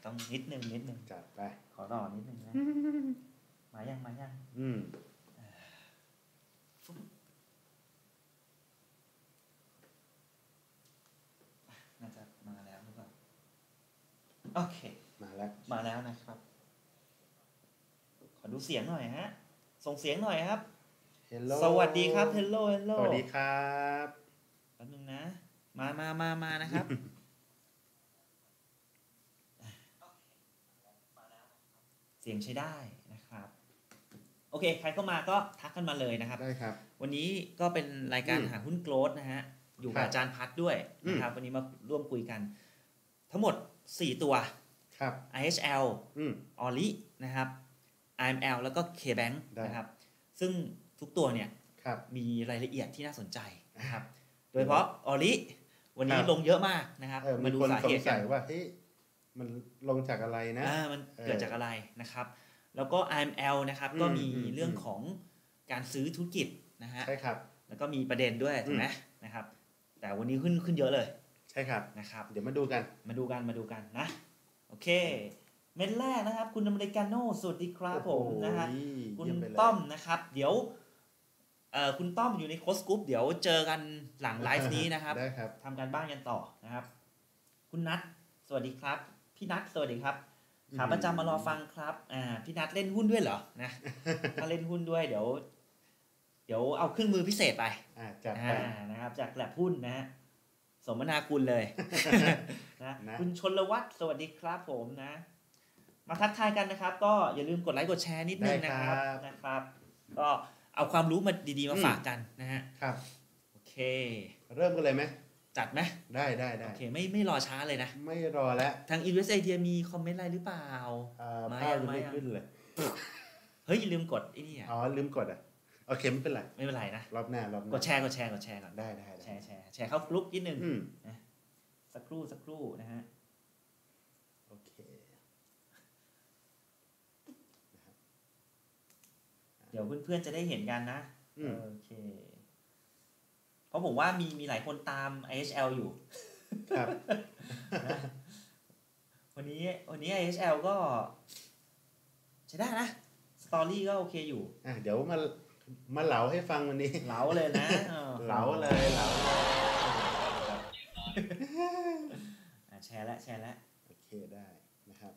ต้องนิดนึงจัดไปขอต่อนิดนึงนะมายังน่าจะมาแล้วหรือเปล่าโอเคมาแล้วนะครับขอดูเสียงหน่อยฮะส่งเสียงหน่อยครับ Hello สวัสดีครับ Hello สวัสดีครับแป๊บนึงนะมานะครับเสียงใช้ได้นะครับโอเคใครเข้ามาก็ทักกันมาเลยนะครับได้ครับวันนี้ก็เป็นรายการหาหุ้นโกลด์นะฮะอยู่กับอาจารย์พัฒด้วยนะครับวันนี้มาร่วมคุยกันทั้งหมด4ตัวครับ IHL ORI นะครับ IML แล้วก็ KBank นะครับซึ่งทุกตัวเนี่ยมีรายละเอียดที่น่าสนใจนะครับโดยเฉพาะ ORI วันนี้ลงเยอะมากนะครับมาดูสาเหตุกันว่าเฮ้ยมันลงจากอะไรนะมันเกิดจากอะไรนะครับแล้วก็ IML นะครับก็มีเรื่องของการซื้อธุรกิจนะฮะใช่ครับแล้วก็มีประเด็นด้วยถูกไหมนะครับแต่วันนี้ขึ้นเยอะเลยใช่ครับนะครับเดี๋ยวมาดูกันนะโอเคเม็ดแรกนะครับคุณอเมริกาโน่สวัสดีครับผมนะฮะคุณต้อมนะครับเดี๋ยวคุณต้อมอยู่ในโค้ชกรุ๊ปเดี๋ยวเจอกันหลังไลฟ์นี้นะครับทำการบ้านกันต่อนะครับคุณนัทสวัสดีครับพี่นัทสวัสดีครับขาประจำมารอฟังครับพี่นัทเล่นหุ้นด้วยเหรอนะถ้าเล่นหุ้นด้วยเดี๋ยวเอาเครื่องมือพิเศษไปจัดไปนะครับจากแลบหุ้นนะฮะสมนาคุณเลยนะคุณชลวัฒน์สวัสดีครับผมนะมาทักทายกันนะครับก็อย่าลืมกดไลค์กดแชร์นิดนึงนะครับก็เอาความรู้มาดีๆมาฝากกันนะฮะครับโอเคเริ่มกันเลยไหมจัดไหมได้โอเคไม่รอช้าเลยนะไม่รอแล้วทาง Invest Idea มีคอมเมนต์อะไรหรือเปล่าไม่ขึ้นเลยเฮ้ยลืมกดไอ้นี่ลืมกดโอเคไม่เป็นไรนะรอบหน้ากดแชร์ก่อนได้แชร์เข้ากลุ่มนิดนึงนะสักครู่นะฮะโอเคเดี๋ยวเพื่อนๆจะได้เห็นกันนะโอเคเพราะผมว่ามีหลายคนตาม IHL อยู่ครับวันนี้ IHL ก็ใช้ได้นะสตอรี่ก็โอเคอยู่เดี๋ยวมาเหลาให้ฟังวันนี้เหลาเลยนะเหลาเลยแชร์แล้วโอเคได้นะครับ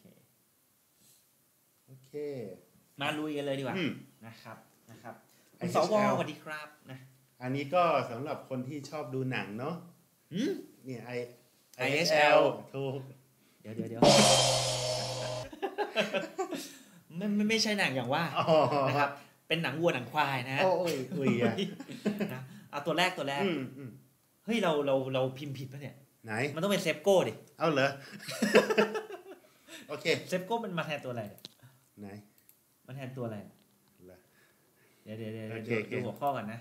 โอเคมาลุยกันเลยดีกว่านะครับคุณสวสวัสดีครับนะอันนี้ก็สำหรับคนที่ชอบดูหนังเนาะเนี่ย IHL ถูกเดี๋ยวไม่ใช่หนังอย่างว่านะครับเป็นหนังวัวหนังควายนะฮะโอ้ยนะเอาตัวแรกเฮ้ยเราพิมพ์ผิดป่ะเนี่ยไหนมันต้องเป็นเซฟโก้ดิเอาเหรอโอเคเซฟโก้มันมาแทนตัวอะไรไหนมาแทนตัวอะไรเดี๋ยวดูหัวข้อกันนะ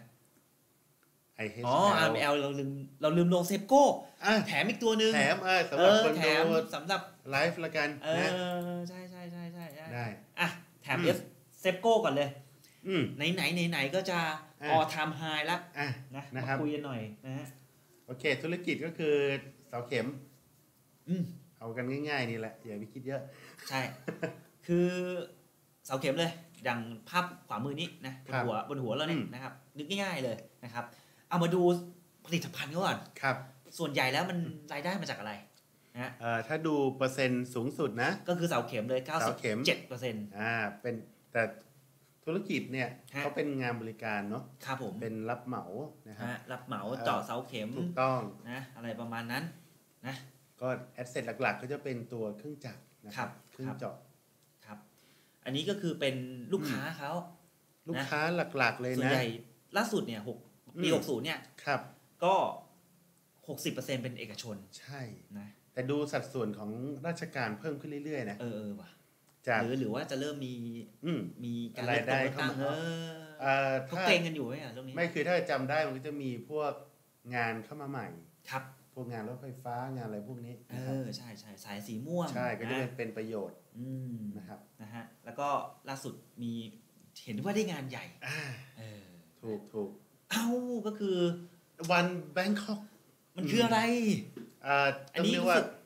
RML เราลืมลงเซฟโก้แถมอีกตัวนึงแถมสำหรับคนดูสำหรับไลฟ์ละกันนะใช่ได้แถมเซฟโก้ก่อนเลยไหนก็จะall time high แล้วนะมาคุยกันหน่อยนะฮะโอเคธุรกิจก็คือเสาเข็มเอากันง่ายๆนี่แหละอย่าไปคิดเยอะใช่คือเสาเข็มเลยอย่างภาพขวามือนี้นะบนหัวเราเนี่ยนะครับนึกง่ายๆเลยนะครับเอามาดูผลิตภัณฑ์ก่อนครับส่วนใหญ่แล้วมันรายได้มาจากอะไรนะถ้าดูเปอร์เซ็นต์สูงสุดนะก็คือเสาเข็มเลย 97% เป็นแต่ธุรกิจเนี่ยเขาเป็นงานบริการเนาะครับผมเป็นรับเหมานะครับรับเหมาเจาะเสาเข็มถูกต้องนะอะไรประมาณนั้นนะก็แอสเซทหลักๆก็จะเป็นตัวเครื่องจักรนะครับเครื่องเจาะครับอันนี้ก็คือเป็นลูกค้าเขาลูกค้าหลักๆเลยนะส่วนใหญ่ล่าสุดเนี่ยปี60เนี่ยครับก็ 60% เป็นเอกชนใช่นะแต่ดูสัดส่วนของราชการเพิ่มขึ้นเรื่อยๆนะว่ะหรือว่าจะเริ่มมีการรายได้เข้ามาเขาเก่งกันอยู่ไหมเรื่องนี้ไม่คือถ้าจำได้มันก็จะมีพวกงานเข้ามาใหม่ครับพวกงานรถไฟฟ้างานอะไรพวกนี้ใช่สายสีม่วงใช่ก็จะเป็นประโยชน์นะครับนะฮะแล้วก็ล่าสุดมีเห็นว่าได้งานใหญ่ถูกก็คือวันแบงคอกมันคืออะไรอันนี้ว่า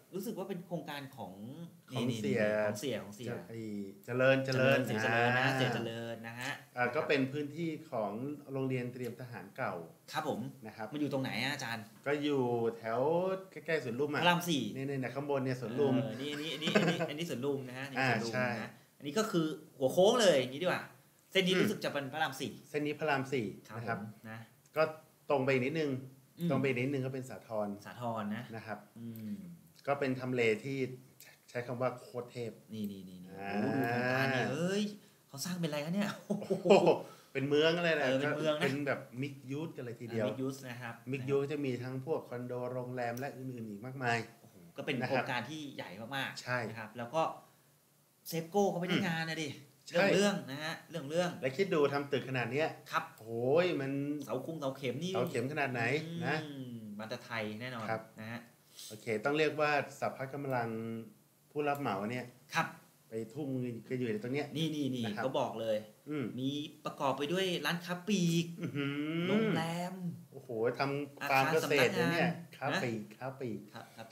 รู้สึกว่าเป็นโครงการของเสียของเสียเจริญเสียเจริญนะเสียเจริญนะฮะก็เป็นพื้นที่ของโรงเรียนเตรียมทหารเก่าครับผมนะครับมันอยู่ตรงไหนอาจารย์ก็อยู่แถวใกล้ๆสวนลุมพระราม4 นี่ๆข้างบนเนี่ยสวนลุมนี่สวนลุมนะฮะนี่สวนลุมนะอันนี้ก็คือหัวโค้งเลยอย่างนี้ดีกว่าเส้นนี้รู้สึกจะเป็นพระราม4 เส้นนี้พระราม4นะครับนะก็ตรงไปนิดนึงก็เป็นสาทรนะครับก็เป็นทำเลที่ใช้คำว่าโคตรเทพนี่ดูโครงการนี่เอ้ยเขาสร้างเป็นอะไรกันเนี่ยเป็นเมืองอะไรนะเป็นเมืองนะเป็นแบบมิกยูสกันเลยทีเดียวมิกยูสนะครับมิกยูสจะมีทั้งพวกคอนโดโรงแรมและอื่นๆอีกมากมายก็เป็นโครงการที่ใหญ่มากๆนะครับแล้วก็เซฟโก้เขาไม่ได้งานนะดิเรื่องนะฮะเรื่องและคิดดูทำตึกขนาดนี้ครับโอ้ยมันเสาเข็มนี่เสาเข็มขนาดไหนนะมาตรไทยแน่นอนนะฮะโอเคต้องเรียกว่าสัพพะกำลังผู้รับเหมาเนี่ยครับไปทุ่มก็อยู่ในตรงเนี้ยนี่ก็บอกเลยมีประกอบไปด้วยร้านค้าปลีกโรงแรมโอ้โหทำฟาร์มเกษตรเนี่ยค้าปลีก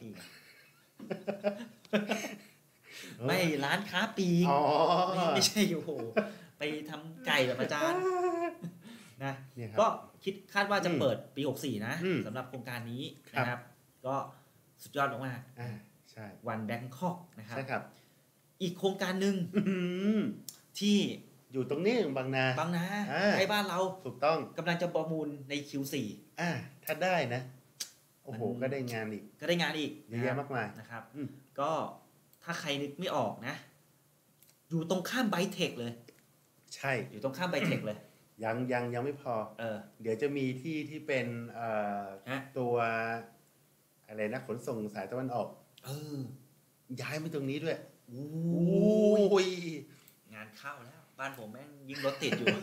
ไม่ร้านค้าปลีกไม่ใช่โอ้โหไปทำไก่แบบอาจารย์นะก็คาดว่าจะเปิดปี64นะสำหรับโครงการนี้นะครับก็สุดยอดมากใช่วันแบงคอกนะครับใช่ครับอีกโครงการหนึ่งที่อยู่ตรงนี้บางนาใกล้บ้านเราถูกต้องกำลังจะประมูลใน Q4 ถ้าได้นะโอ้โหก็ได้งานอีกเยอะแยะมากมายนะครับก็ถ้าใครนึกไม่ออกนะอยู่ตรงข้ามไบเทคเลยใช่อยู่ตรงข้ามไบเทคเลยยังไม่พอเดี๋ยวจะมีที่เป็นตัวอะไรนะขนส่งสายตะวันออกย้ายไปตรงนี้ด้วยโอ้ยงานเข้าแล้วบ้านผมแม่งยิ่งรถติดอยู่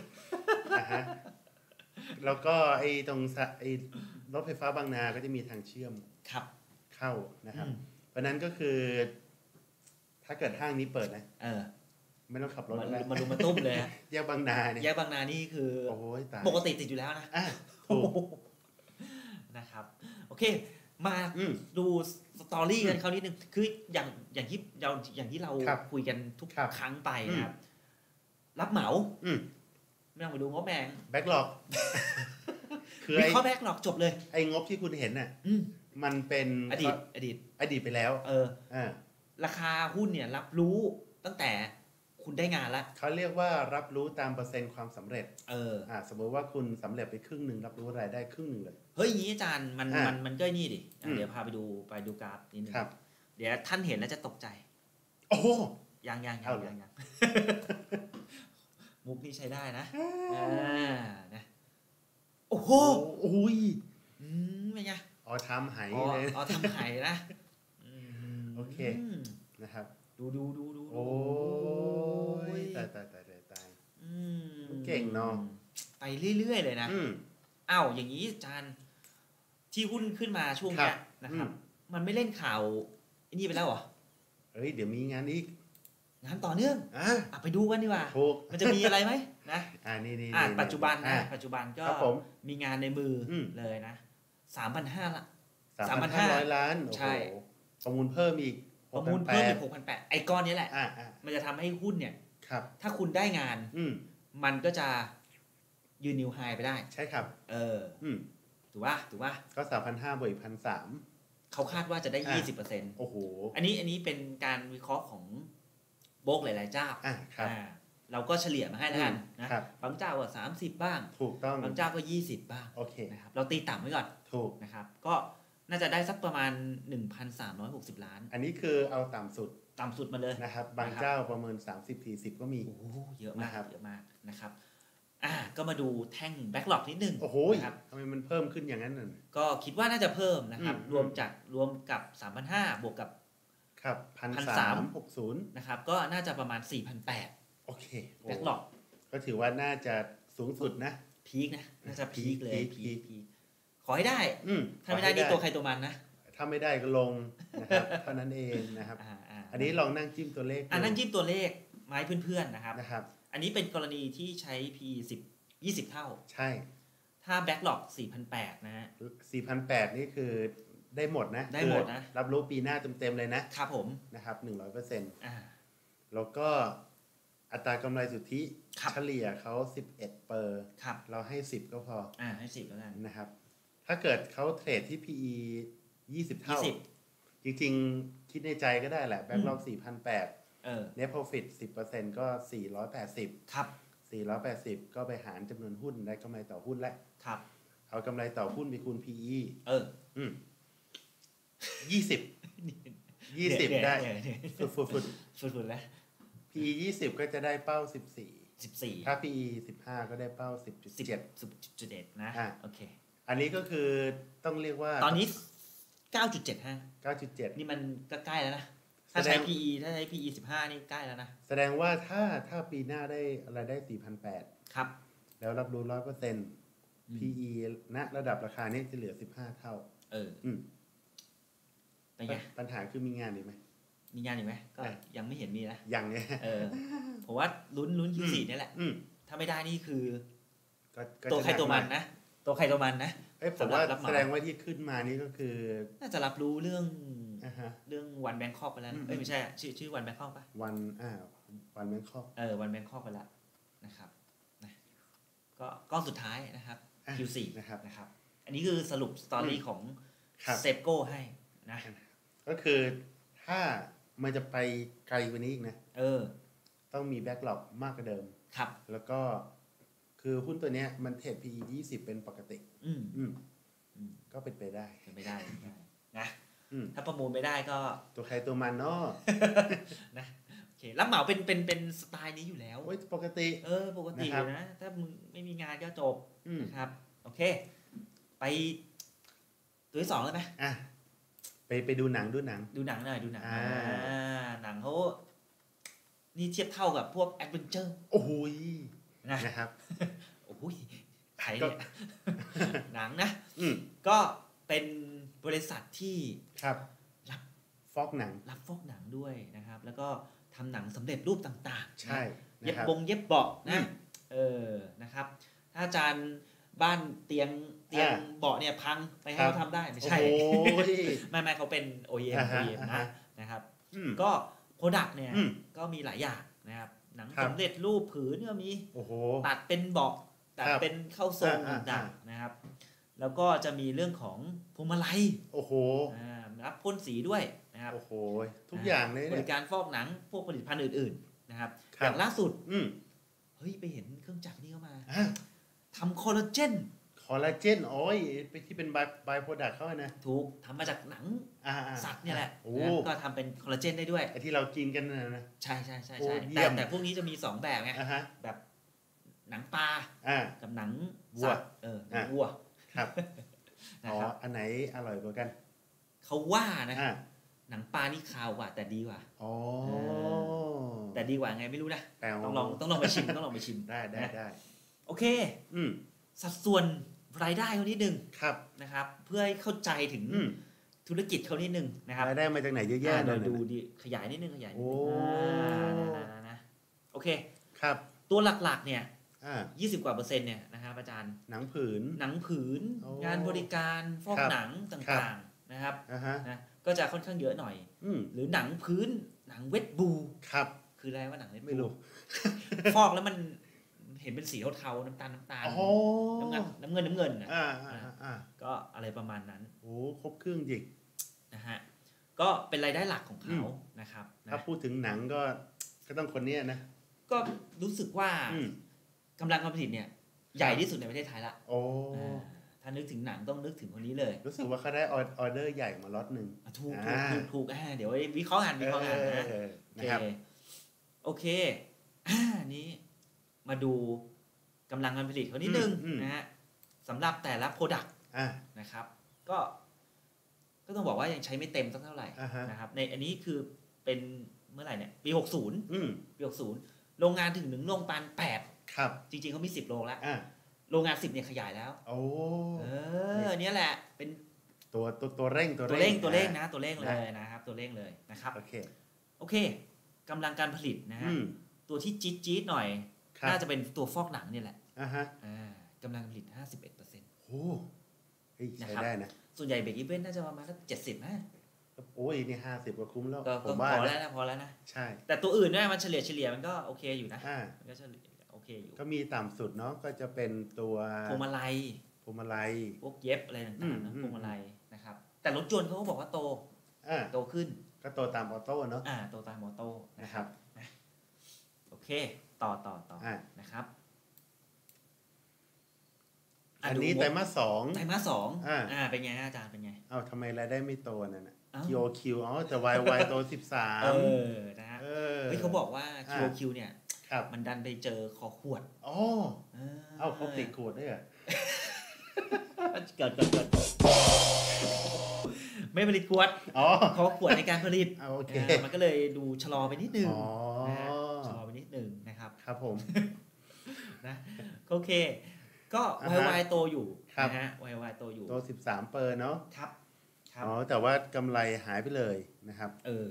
แล้วก็ไอ้ตรงไอ้รถไฟฟ้าบางนาก็จะมีทางเชื่อมครับเข้านะครับเพราะนั้นก็คือถ้าเกิดห้างนี้เปิดนะไม่ต้องขับรถแล้วมาลุมมาตุ้มเลยแยกบางนาเนี่ยแยกบางนานี่คือปกติติดอยู่แล้วนะถูกนะครับโอเคมาดูสตอรี่กันคราวนี้นึงคืออย่างที่เราคุยกันทุกครั้งไปนะครับรับเหมาไม่ต้องไปดูงบแบงแบ็คหลอกคือวิเคราะห์แบ็คหลอกจบเลยไอ้งบที่คุณเห็นน่ะมันเป็นอดีตไปแล้วราคาหุ้นเนี่ยรับรู้ตั้งแต่คุณได้งานแล้วเขาเรียกว่ารับรู้ตามเปอร์เซ็นต์ความสำเร็จสมมติว่าคุณสำเร็จไปครึ่งหนึ่งรับรู้รายได้ครึ่งหนึ่งเลยเฮ้ยอย่างนี้อาจารย์มันก็นี่ดิเดี๋ยวพาไปดูกราฟนิดนึงเดี๋ยวท่านเห็นแล้วจะตกใจโอ้ยังมุกนี่ใช้ได้นะนะโอ้โหเป็นไงทำไหเลยทำไหนะโอเคนะครับดูโอ้ยตายเก่งเนาะไปเรื่อยๆเลยนะอย่างนี้อาจารย์ที่หุ้นขึ้นมาช่วงนี้นะครับมันไม่เล่นข่าวนี่ไปแล้วเหรอเดี๋ยวมีงานอีกงานต่อเนื่องไปดูกันดีกว่ามันจะมีอะไรไหมนะนี่ปัจจุบันก็มีงานในมือเลยนะ 3,500 ละ 3,500 ล้านใช่ประมูลเพิ่มอีก 6,800 ไอ้ก้อนนี้แหละมันจะทำให้หุ้นเนี่ยถ้าคุณได้งานมันก็จะยืนนิวไฮไปได้ใช่ครับถูกป่ะก็ 3,500 บวกอีก 1,300 เขาคาดว่าจะได้ 20% โอ้โหอันนี้เป็นการวิเคราะห์ของโบรกหลายๆเจ้าเราก็เฉลี่ยมาให้แล้วกันนะบางเจ้าก็30บ้างถูกต้องบางเจ้าก็20บ้างโอเคนะครับเราตีต่ำไว้ก่อนถูกนะครับก็น่าจะได้สักประมาณ 1,360 ล้านอันนี้คือเอาต่ำสุดมาเลยนะครับบางเจ้าประเมิน 30-40 ก็มีโอ้เยอะมากนะครับก็มาดูแท่งแบ็คหลอกนิดนึงโอ้โหทำไมมันเพิ่มขึ้นอย่างนั้นน่ะก็คิดว่าน่าจะเพิ่มนะครับรวมกับ 3,500 บวกกับครับ 1,360 นะครับก็น่าจะประมาณ 4,800 โอเคแบ็คหลอกก็ถือว่าน่าจะสูงสุดนะพีคนะน่าจะพีคเลยพีคขอให้ได้ถ้าไม่ได้นี่ตัวใครตัวมันนะถ้าไม่ได้ก็ลงนะครับเท่านั้นเองนะครับอันนี้ลองนั่งจิ้มตัวเลขนั่งจิ้มตัวเลขไม้เพื่อนๆนะครับอันนี้เป็นกรณีที่ใช้ P10 20 เท่าใช่ถ้าแบ็คหลอก 4,800 นะฮะ 4,800 นี่คือได้หมดนะได้หมดนะรับรู้ปีหน้าเต็มๆเลยนะครับผมนะครับ 100%แล้วก็อัตรากำไรสุทธิเฉลี่ยเขา11%เราให้10ก็พอให้10แล้วกันนะครับถ้าเกิดเขาเทรดที่ PE 20 เท่าจริงๆคิดในใจก็ได้แหละแบ็คล็อก 4,800 Net Profit 10% ก็480 ครับ 480ก็ไปหารจำนวนหุ้นได้กำไรต่อหุ้นแล้วครับเอากำไรต่อหุ้นไปคูณ PE 20ได้ฟุดๆแล้ว PE 20ก็จะได้เป้า14ถ้า PE 15ก็ได้เป้า 10.7 นะโอเคอันนี้ก็คือต้องเรียกว่าตอนนี้ 9.75 นี่มันก็ใกล้แล้วนะถ้าใช้ PE 15นี่ใกล้แล้วนะแสดงว่าถ้าปีหน้าได้อะไรได้ 4,800 ครับแล้วรับรู้ 100% PE ณระดับราคานี้จะเหลือ15 เท่าเป็นไงปัญหาคือมีงานอีกไหมมีงานอีกไหมก็ยังไม่เห็นมีนะยังเนี่ยผมว่าลุ้น Q4 นี่แหละถ้าไม่ได้นี่คือตัวใครตัวมันนะตัวใครตัวมันนะผมว่าแสดงว่าที่ขึ้นมานี่ก็คือน่าจะรับรู้เรื่องวันแบงคอกไปแล้วไม่ใช่ชื่อวันแบงคอกป่ะวันแบงคอกวันแบงคอกไปแล้วนะครับก็สุดท้ายนะครับ Q4 นะครับอันนี้คือสรุปสตอรี่ของเซฟโก้ให้นะก็คือถ้ามันจะไปไกลกว่านี้อีกนะต้องมีแบ็คล็อกมากกว่าเดิมครับแล้วก็คือหุ้นตัวนี้มันเทรด PE 20เป็นปกติก็เป็นไปได้นะถ้าประมูลไม่ได้ก็ตัวใครตัวมันเนาะนะโอเครับเหมาเป็นสไตล์นี้อยู่แล้วปกติปกตินะถ้ามึงไม่มีงานก็จบนะครับโอเคไปตัวที่2เลยไหมไปดูหนังหน่อยหนังหนังเขานี่เทียบเท่ากับพวกแอดเวนเจอร์โอ้โหนะครับโอ้โหใครเนี่ยหนังนะก็เป็นบริษัทที่รับฟอกหนังด้วยนะครับแล้วก็ทำหนังสำเร็จรูปต่างๆใช่เย็บเบาะนะนะครับถ้าอาจารย์บ้านเตียงเบาะเนี่ยพังไปให้เขาทำได้ไม่ใช่ไม่เขาเป็น OEM นะครับก็โปรดักต์เนี่ยก็มีหลายอย่างนะครับหนังสำเร็จรูปผืนก็มีตัดเป็นเบาะตัดเป็นเข้าทรงต่างๆนะครับแล้วก็จะมีเรื่องของพวงมาลัยรับพ่นสีด้วยนะครับทุกอย่างเลยบริการฟอกหนังพวกผลิตภัณฑ์อื่นๆนะครับอย่างล่าสุดเฮ้ยไปเห็นเครื่องจักรนี่เข้ามาทำคอลลาเจนโอ้ยไปที่เป็นบายโปรดักต์เขานะถูกทำมาจากหนังสัตว์เนี่ยแหละก็ทำเป็นคอลลาเจนได้ด้วยที่เรากินกันนะใช่แต่พวกนี้จะมี2แบบไงแบบหนังปลากับหนังวัวหนังวัวครับอันไหนอร่อยกว่ากันเขาว่านะหนังปลานี่คาวกว่าแต่ดีกว่าแต่ดีกว่าไงไม่รู้นะต้องลองไปชิมได้โอเคสัดส่วนรายได้เขานิดนึงนะครับเพื่อให้เข้าใจถึงธุรกิจเขานิดนึงนะครับรายได้มาจากไหนเยอะแยะเลยดูดิขยายนิดนึงนะโอเคครับตัวหลักๆเนี่ย20 กว่าเปอร์เซ็นต์เนี่ยนะครับอาจารย์หนังผืนงานบริการฟอกหนังต่างๆนะครับนะก็จะค่อนข้างเยอะหน่อยหรือหนังพื้นหนังเวทบูคืออะไรว่าหนังเวทบูไม่รู้ฟอกแล้วมันเห็นเป็นสีเทาๆน้ำตาลน้ำเงินก็อะไรประมาณนั้นครบเครื่องจริงนะฮะก็เป็นรายได้หลักของเขานะครับถ้าพูดถึงหนังก็ต้องคนนี้นะก็รู้สึกว่ากำลังการผลิตเนี่ยใหญ่ที่สุดในประเทศไทยละถ้านึกถึงหนังต้องนึกถึงคนนี้เลยรู้สึกว่าเขาได้ออเดอร์ใหญ่มาล็อตนึงถูกเดี๋ยววิเคราะห์งานนะโอเคนี้มาดูกำลังการผลิตเขานิดนึงนะฮะสำหรับแต่ละโปรดักต์นะครับก็ต้องบอกว่ายังใช้ไม่เต็มสักเท่าไหร่นะครับในอันนี้คือเป็นเมื่อไหร่เนี่ยปี60โรงงานถึง1โรงงาน8 ครับจริงๆเขามี10โรงแล้วโรงงาน10เนี่ยขยายแล้วเนี่ยแหละเป็นตัวเร่งนะตัวเร่งเลยนะครับตัวเร่งเลยนะครับโอเคกำลังการผลิตนะฮะตัวที่จี๊ดหน่อยน่าจะเป็นตัวฟอกหนังนี่แหละกำลังผลิต 51% โอ้ใช้ได้นะส่วนใหญ่เบรกอีเวนต์น่าจะประมาณสัก70นะโอ้ยนี่50ก็คุ้มแล้วผมว่าพอแล้วนะใช่แต่ตัวอื่นเนี่ยมันเฉลี่ยมันก็โอเคอยู่นะมันก็เฉลี่ยโอเคอยู่ก็มีต่ำสุดเนาะก็จะเป็นตัวพวงมาลัยพวกเย็บอะไรต่างๆนะพวงมาลัยนะครับแต่รถยนต์เขาก็บอกว่าโตขึ้นก็โตตามออโต้เนาะโตตามออโต้นะครับโอเคต่อนะครับอันนี้ไตรมาส 2 เป็นไงอาจารย์เป็นไงทำไมรายได้ไม่โตนั่นน่ะ QOQ แต่ YY โต13 นะฮะเขาบอกว่า QOQ เนี่ยมันดันไปเจอคอขวดเขาติดขวดด้วยอ่ะเกิดไม่ผลิตขวดคอขวดในการผลิตมันก็เลยดูชะลอไปนิดนึงชะลอไปนิดนึงนะครับครับผมนะโอเคก็ YY โตอยู่นะฮะ YY โตอยู่โต13%เนาะครับแต่ว่ากำไรหายไปเลยนะครับ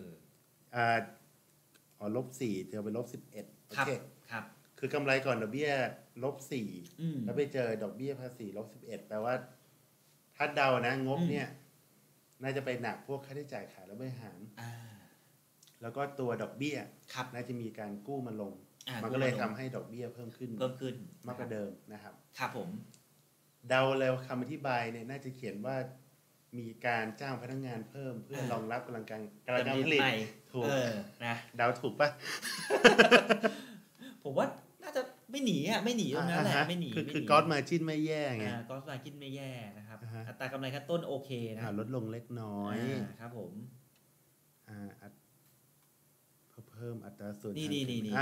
-4เจอไป-11โอเคครับคือกำไรก่อนดอกเบี้ย-4แล้วไปเจอดอกเบี้ยภาษี-11แปลว่าถ้าเดานะงบเนี่ยน่าจะไปหนักพวกค่าใช้จ่ายขายและบริหารแล้วก็ตัวดอกเบี้ยน่าจะมีการกู้มาลงมันก็เลยทำให้ดอกเบี้ยเพิ่มขึ้นมากกว่าเดิมนะครับครับผมเดาแล้วคำอธิบายเนี่ยน่าจะเขียนว่ามีการจ้างพนักงานเพิ่มเพื่อรองรับกำลังการผลิตถูกนะเดาถูกป่ะผมว่าน่าจะไม่หนีตรงนั้นแหละไม่หนีคือก๊อตมาจิ้นไม่แย่ไงก๊อตมาจิ้นไม่แย่นะครับอัตรากำไรขั้นต้นโอเคนะลดลงเล็กน้อยครับผมเพิ่มอัตราส่วนนี่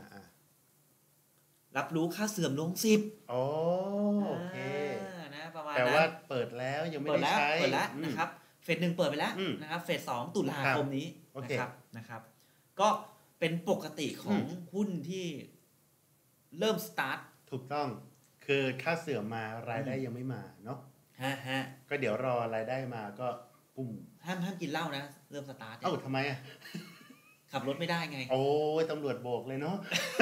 รับรู้ค่าเสื่อมลง10 โอเคนะประมาณแต่ว่าเปิดแล้วยังไม่ได้ใช้เปิดแล้วนะครับเฟส1เปิดไปแล้วนะครับเฟส2ตุลาคมนี้นะครับก็เป็นปกติของหุ้นที่เริ่มสตาร์ทถูกต้องคือค่าเสื่อมมารายได้ยังไม่มาเนาะก็เดี๋ยวรอรายได้มาก็ปุ่มห้ามกินเหล้านะเริ่มสตาร์ททำไมขับรถไม่ได้ไงโอ้ยตำรวจโบกเลยเนาะ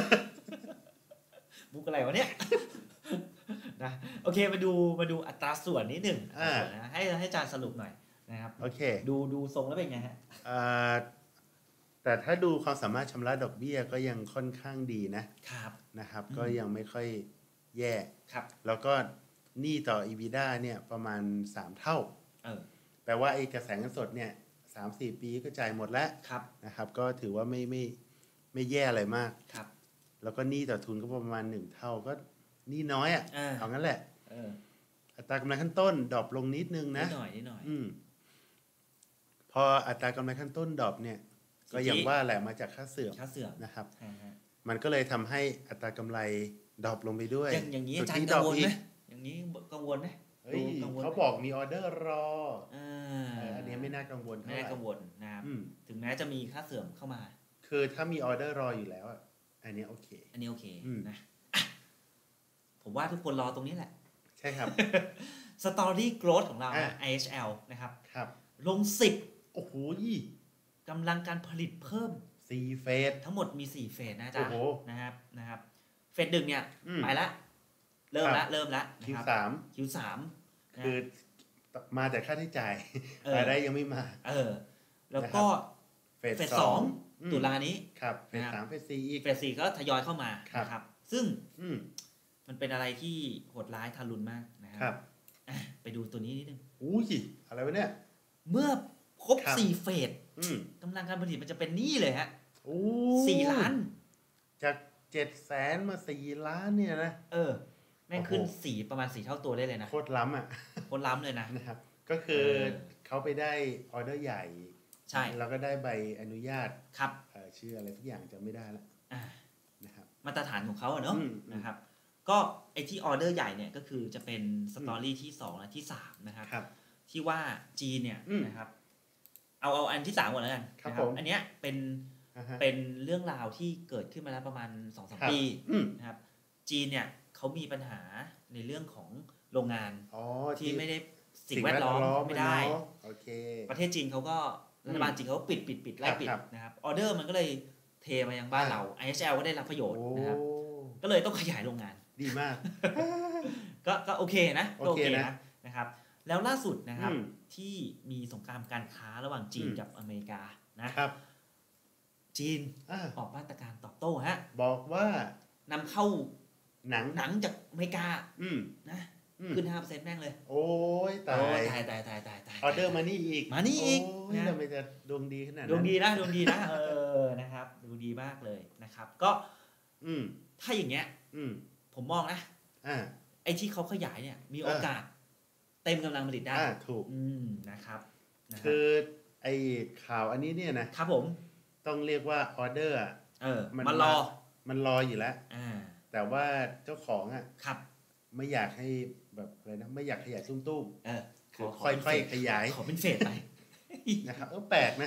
มุกอะไรวะเนี่ยนะโอเคมาดูอัตราส่วนนิดหนึ่งนะให้อาจารย์สรุปหน่อยนะครับโอเคดูทรงแล้วเป็นไงฮะแต่ถ้าดูความสามารถชำระดอกเบี้ยก็ยังค่อนข้างดีนะครับก็ยังไม่ค่อยแย่แล้วก็หนี้ต่อ EBITDA เนี่ยประมาณ3เท่าแปลว่าไอ้กระแสเงินสดเนี่ย 3-4 ปีก็จ่ายหมดแล้วนะครับก็ถือว่าไม่แย่อะไรมากแล้วก็หนี้ต่อทุนก็ประมาณ1เท่าก็หนี้น้อยเอางั้นแหละอัตรากำไรขั้นต้นดรอปลงนิดนึงนะนิดหน่อยพออัตรากำไรขั้นต้นดรอปเนี่ยก็อย่างว่าแหละมาจากค่าเสื่อมนะครับมันก็เลยทำให้อัตรากำไรดรอปลงไปด้วยอย่างนี้อาจารย์กังวลไหมอย่างนี้กังวลไหมเขาบอกมีออเดอร์รออันนี้ไม่น่ากังวลไม่น่ากังวลนะครับถึงแม้จะมีค่าเสื่อมเข้ามาคือถ้ามีออเดอร์รออยู่แล้วอันนี้โอเคนะผมว่าทุกคนรอตรงนี้แหละใช่ครับ Story Growth ของเรา IHL นะครับลง10 โอ้โหกำลังการผลิตเพิ่ม 4เฟสทั้งหมดมี4เฟสนะจ๊ะนะครับเฟส1เนี่ยไปละเริ่มละ Q3 คือมาแต่ค่าใช้จ่ายรายได้ยังไม่มาแล้วก็เฟส2ตุลานี้ครับเฟส3เฟส4อีกเฟส4ก็ทยอยเข้ามานะครับซึ่งมันเป็นอะไรที่โหดร้ายทารุณมากนะครับไปดูตัวนี้นิดนึงอุ้ยอะไรวะเนี่ยเมื่อครบ4เฟสกำลังการผลิตมันจะเป็นนี่เลยฮะ4 ล้านจาก700,000มา4 ล้านเนี่ยนะแม่งขึ้น4ประมาณ4เท่าตัวได้เลยนะโคตรล้ำโคตรล้ำเลยนะครับก็คือเขาไปได้ออเดอร์ใหญ่ใช่แล้วก็ได้ใบอนุญาตครับชื่ออะไรทุกอย่างจำไม่ได้แล้วนะครับมาตรฐานของเขาเนอะนะครับก็ไอที่ออเดอร์ใหญ่เนี่ยก็คือจะเป็นสตอรี่ที่2และที่3นะครับที่ว่าจีนเนี่ยนะครับเอาอันที่3ก่อนแล้วกันนะครับอันเนี้ยเป็นเรื่องราวที่เกิดขึ้นมาแล้วประมาณ 2-3 ปีนะครับจีนเนี่ยเขามีปัญหาในเรื่องของโรงงานที่ไม่ได้สิ่งแวดล้อมไม่ได้ประเทศจีนเขาก็รัฐบาลจีนเขาปิดไล่ปิดนะครับออเดอร์มันก็เลยเทมายังบ้านเรา IHL ก็ได้รับประโยชน์นะครับก็เลยต้องขยายโรงงานดีมากก็โอเคนะนะครับแล้วล่าสุดนะครับที่มีสงครามการค้าระหว่างจีนกับอเมริกานะครับจีนออกมาตรการตอบโต้ฮะบอกว่านำเข้าหนังจากอเมริกานะขึ้น 5% แม่งเลยโอ้ยตายออเดอร์มานี่อีกนะเราไม่จะดวงดีขนาดนั้นดวงดีนะนะครับดวงดีมากเลยนะครับก็ถ้าอย่างเงี้ยผมมองนะไอ้ที่เขาขยายเนี่ยมีโอกาสเต็มกำลังผลิตได้ถูกนะครับคือไอ้ข่าวอันนี้เนี่ยนะครับผมต้องเรียกว่าออเดอร์มันรออยู่แล้วแต่ว่าเจ้าของครับไม่อยากให้แบบอะไรนะไม่อยากขยายตุ้มๆค่อยๆขยายขอเป็นเฟสไปนะครับแปลกนะ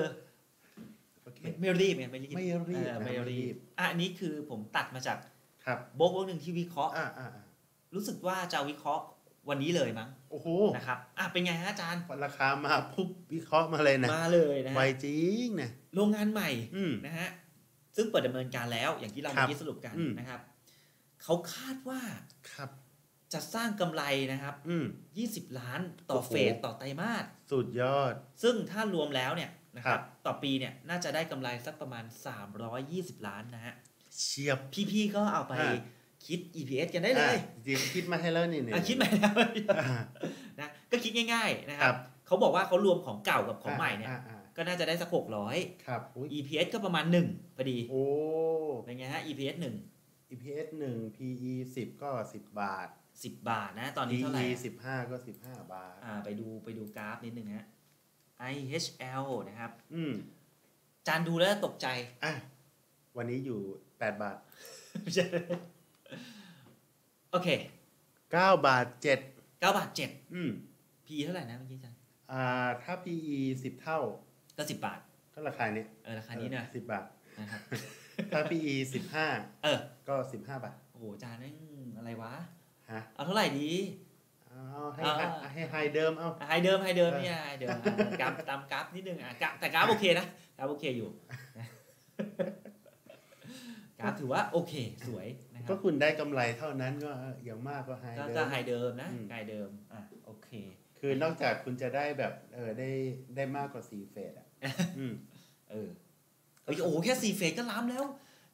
ไม่รีบอันนี้คือผมตัดมาจากโบ๊กหนึ่งที่วิเคราะห์รู้สึกว่าจะวิเคราะห์วันนี้เลยมั้งโอ้โหนะครับเป็นไงฮะอาจารย์ราคามาปุ๊บวิเคราะห์มาเลยนะมาเลยนะไวจริงนะโรงงานใหม่นะฮะซึ่งเปิดดำเนินการแล้วอย่างที่เราเมื่อกี้สรุปกันนะครับเขาคาดว่าจะสร้างกำไรนะครับ20 ล้านต่อเฟสต่อไตรมาสสุดยอดซึ่งถ้ารวมแล้วเนี่ยนะครับต่อปีเนี่ยน่าจะได้กำไรสักประมาณ320 ล้านนะฮะเฉียบพี่ๆก็เอาไปคิด EPS กันได้เลยจริงคิดมาให้แล้วนี่คิดมาแล้วนะก็คิดง่ายๆนะครับเขาบอกว่าเขารวมของเก่ากับของใหม่เนี่ยก็น่าจะได้สัก600 ครับ EPS ก็ประมาณ1พอดีโอ้เป็นไงฮะ EPS 1 PE 10ก็10 บาท 10 บาทนะตอนนี้เท่าไหร่ PE 15ก็15 บาทไปดูกราฟนิดนึงฮะ IHL นะครับจานดูแล้วตกใจวันนี้อยู่8 บาทโอเค 9 บาท 9 บาท 7 PE เท่าไหร่นะเมื่อกี้อาจารย์ถ้า PE 10 เท่าก็10 บาทก็ราคานี้ราคานี้นะ 10 บาทนะครับถ้า PE 15ก็15 บาทโอ้โหอาจารย์นั่นอะไรวะฮะเอาเท่าไหร่ดีให้ไฮเดิมเอาไฮเดิมเนี่ยไฮเดิมกราฟตามกราฟนิดนึงแต่กราฟโอเคนะกราฟโอเคอยู่กราฟถือว่าโอเคสวยนะครับก็คุณได้กำไรเท่านั้นก็อย่างมากก็ไฮเดิมก็ไฮเดิมนะไฮเดิมโอเคคือนอกจากคุณจะได้แบบได้มากกว่า4เฟสโอ้โหแค่4เฟสก็ล้ำแล้ว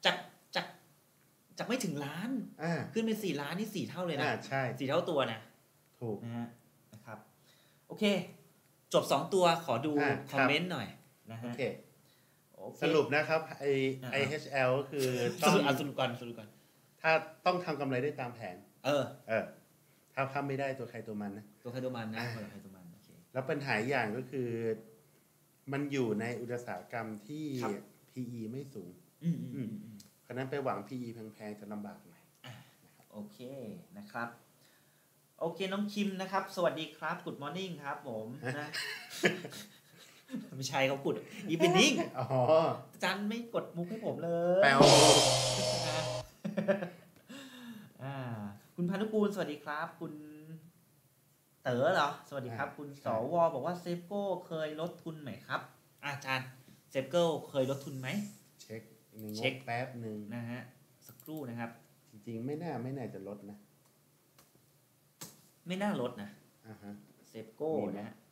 จากไม่ถึงล้านขึ้นเป็น4 ล้านนี่4 เท่าเลยนะใช่ 4 เท่าตัวนะถูกนะครับโอเคจบ2ตัวขอดูคอมเมนต์หน่อยนะฮะสรุปนะครับIHL ก็คือต้องสรุปก่อนถ้าต้องทำกำไรได้ตามแผนถ้าทำไม่ได้ตัวใครตัวมันนะตัวใครตัวมันนะตัวใครตัวมันโอเคแล้วปัญหาอย่างก็คือมันอยู่ในอุตสาหกรรมที่ PE ไม่สูงเพราะนั้นไปหวัง PE แพงๆจะลำบากหน่อยโอเคนะครับโอเคน้องคิมนะครับสวัสดีครับ Good morning ครับผมนะไม่ใช่เขากุดevening อาจารย์ไม่กดมุกให้ผมเลยแปลคุณพานุกูลสวัสดีครับคุณเต๋อเหรอสวัสดีครับคุณสวบอกว่าเซฟโก้เคยลดทุนไหมครับอาจารย์เซฟโก้เคยลดทุนไหมเช็คแป๊บนึงนะฮะสักครู่นะครับจริงๆไม่น่าจะลดนะไม่น่าลดนะเซฟโก้นะฮะ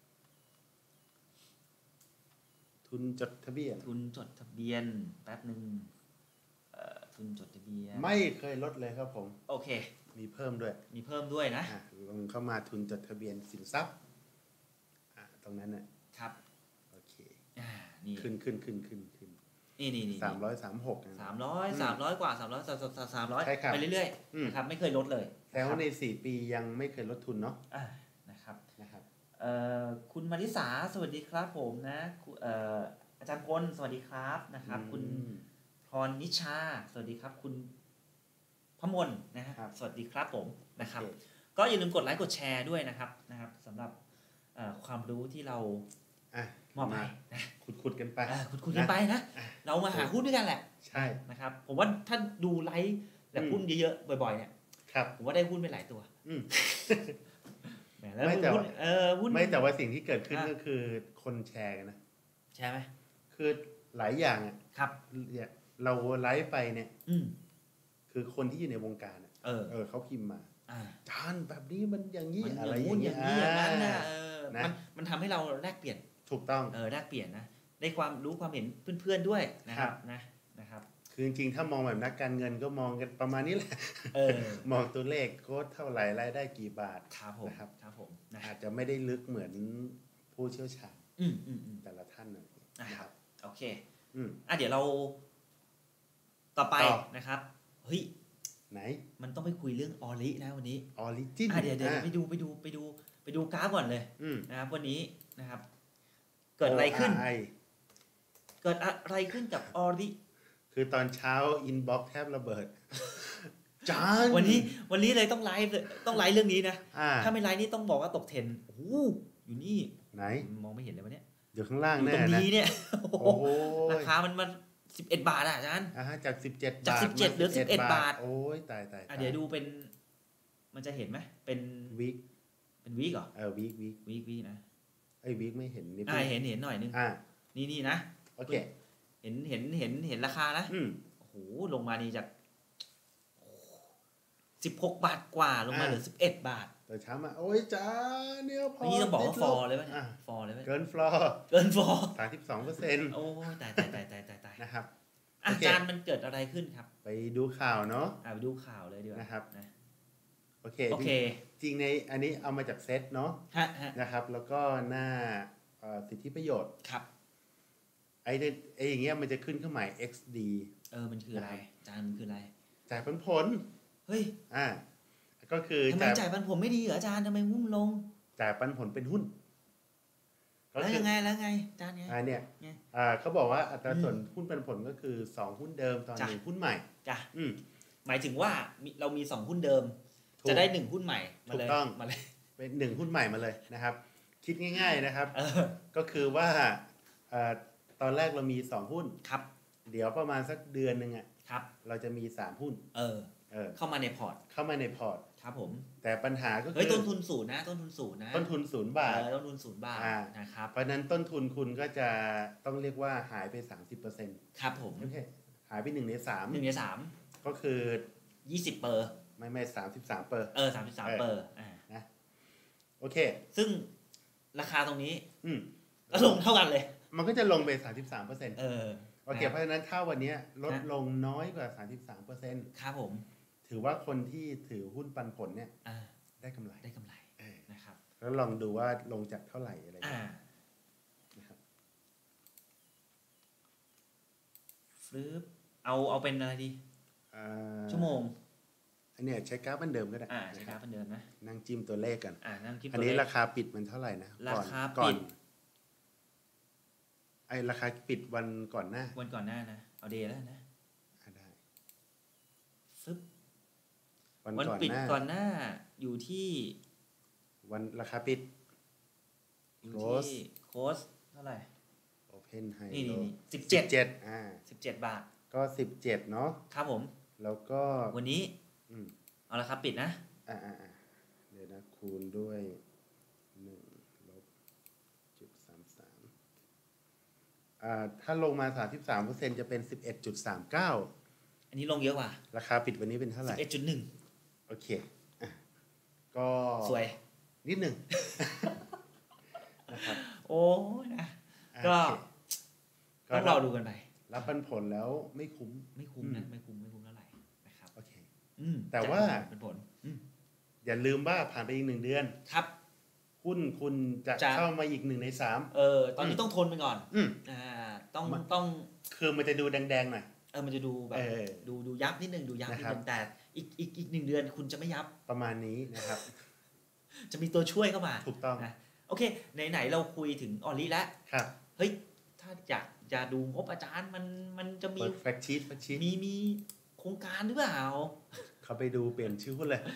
ทุนจดทะเบียนแป๊บนึงทุนจดทะเบียนไม่เคยลดเลยครับผมโอเคมีเพิ่มด้วยนะลงเข้ามาทุนจดทะเบียนสินทรัพย์ตรงนั้นนะครับโอเคนี่ขึ้นนี่ 336 300กว่า300ไปเรื่อยๆนะครับไม่เคยลดเลยแล้วใน4 ปียังไม่เคยลดทุนเนาะนะครับคุณมาริสาสวัสดีครับผมนะอาจารย์พลสวัสดีครับนะครับคุณพรนิชาสวัสดีครับคุณพมลนะครับสวัสดีครับผมนะครับก็อย่าลืมกดไลค์กดแชร์ด้วยนะครับสำหรับความรู้ที่เรามอบให้นะขุดกันไปขุดกันไปนะเรามาหาหุ้นด้วยกันแหละใช่นะครับผมว่าถ้าดูไลค์แบบหุ้นเยอะๆบ่อยๆเนี่ยผมว่าได้หุ้นไปหลายตัวไม่แต่ว่าสิ่งที่เกิดขึ้นก็คือคนแชร์กันนะแชร์ไหมคือหลายอย่างครับเราไลฟ์ไปเนี่ยคือคนที่อยู่ในวงการเขาพิมพ์มาจานแบบนี้มันอย่างนี้อะไรอย่างนี้อย่างนั้นนะมันทำให้เราแลกเปลี่ยนถูกต้องแลกเปลี่ยนนะได้ความรู้ความเห็นเพื่อนๆด้วยนะครับนะครับคือจริงๆถ้ามองแบบนักการเงินก็มองกันประมาณนี้แหละมองตัวเลขโค้ดเท่าไหร่รายได้กี่บาทครับผมอาจจะไม่ได้ลึกเหมือนผู้เชี่ยวชาญแต่ละท่านนะครับโอเคเดี๋ยวเราต่อไปนะครับเฮ้ยไหนมันต้องไปคุยเรื่องออรินะวันนี้ออริจินเดี๋ยวไปดูกราฟก่อนเลยนะครับวันนี้นะครับเกิดอะไรขึ้นกับออริคือตอนเช้าอินบ็อกซ์แทบระเบิดจานวันนี้เลยต้องไลฟ์เรื่องนี้นะถ้าไม่ไลฟ์นี่ต้องบอกว่าตกเทรนโอ้โหอยู่นี่ไหนมองไม่เห็นเลยวันนี้อยู่ข้างล่างแน่นะตรงนี้เนี่ยโอ้โหราคามัน11 บาทอาจารย์จาก17 บาทจาก17เหลือ11 บาทโอ้ยตายเดี๋ยวดูเป็นมันจะเห็นไหมเป็นวีคเหรอวีคนะวีคไม่เห็นนี่เห็นหน่อยนึงนี่นะโอเคเห็นราคานะโอ้โหลงมานี่จาก16 บาทกว่าลงมาเหลือ11 บาทแต่ช้ามาโอ้ยจ้าเนี่ยพอนี่ต้องบอกว่าฟอร์เลยป่ะฟอร์เลยป่ะเกินฟลอร์32% โอ้ยตายนะครับอาจารย์มันเกิดอะไรขึ้นครับไปดูข่าวเนาะไปดูข่าวเลยดีกว่านะครับโอเคจริงในอันนี้เอามาจากเซตเนาะนะครับแล้วก็หน้าสิทธิประโยชน์ครับไอ้อย่างเงี้ยมันจะขึ้นเครื่องหมาย XD มันคืออะไรอาจารย์มันคืออะไรจ่ายผลเฮ้ยก็คือทำไมจ่ายปันผลไม่ดีเหรออาจารย์ทำไมหุ้นลงจ่ายปันผลเป็นหุ้นแล้วยังไงอาจารย์เนี่ยเขาบอกว่าอัตราส่วนหุ้นปันผลก็คือ2หุ้นเดิมตอน1หุ้นใหม่จ้ะหมายถึงว่าเรามี2หุ้นเดิมจะได้1หุ้นใหม่มาเลยเป็น1หุ้นใหม่มาเลยนะครับคิดง่ายๆนะครับก็คือว่าตอนแรกเรามี2หุ้นครับเดี๋ยวประมาณสักเดือนนึงเราจะมี3หุ้นเข้ามาในพอร์ตครับผมแต่ปัญหาก็คือต้นทุน0นะต้นทุน 0 บาทต้นทุน0 บาทนะครับเพราะนั้นต้นทุนคุณก็จะต้องเรียกว่าหายไป 30% ครับผมโอเคหายไป1 ใน 3ก็คือ 20% ไม่33% 33% นะโอเคซึ่งราคาตรงนี้ก็ลงเท่ากันเลยมันก็จะลงไป 33%โอเคเพราะฉะนั้นถ้าวันนี้ลดลงน้อยกว่า 33% ครับผมถือว่าคนที่ถือหุ้นปันผลเนี่ยได้กำไรนะครับแล้วลองดูว่าลงจากเท่าไหร่อะไรนะครับเอาเป็นอะไรดีชั่วโมงอันนี้ใช้กราฟเหมือนเดิมก็ได้ใช้กราฟเหมือนเดิมนะนั่งจิ้มตัวเลขกันอันนี้ราคาปิดมันเท่าไหร่นะราคาปิดราคาปิดวันก่อนหน้านะเอาเดย์แล้วนะได้วันปิดก่อนหน้าอยู่ที่วันราคาปิดโค้ชเท่าไหร่ Open High นี่17 บาทก็17เนาะครับผมแล้วก็วันนี้เอาราคาปิดนะเดี๋ยวนะคูณด้วย1 ลบ 0.33ถ้าลงมา 33% จะเป็น 11.39 อันนี้ลงเยอะกว่าราคาปิดวันนี้เป็นเท่าไหร่ 11.1 โอเคก็สวยนิดหนึ่งนะครับโอ้ยนะก็ต้องรอดูกันไปรับปันผลแล้วไม่คุ้มนะไม่คุ้มเท่าไหร่นะครับโอเคแต่ว่าเป็นผลอย่าลืมว่าผ่านไปอีก1 เดือนครับหุ้นคุณจะเข้ามาอีก1 ใน 3 ตอนนี้ต้องทนไปก่อนต้องคือมันจะดูแดงๆหน่อยมันจะดูแบบดูยับนิดนึงแต่อีก1 เดือนคุณจะไม่ยับประมาณนี้นะครับจะมีตัวช่วยเข้ามาถูกต้องนะโอเคไหนเราคุยถึงออลลี่แล้วเฮ้ยถ้าอยากจะดูงบอาจารย์มันจะมีแฟกชีทมีโครงการหรือเปล่าเขาไปดูเปลี่ยนชื่อหุ้นเลย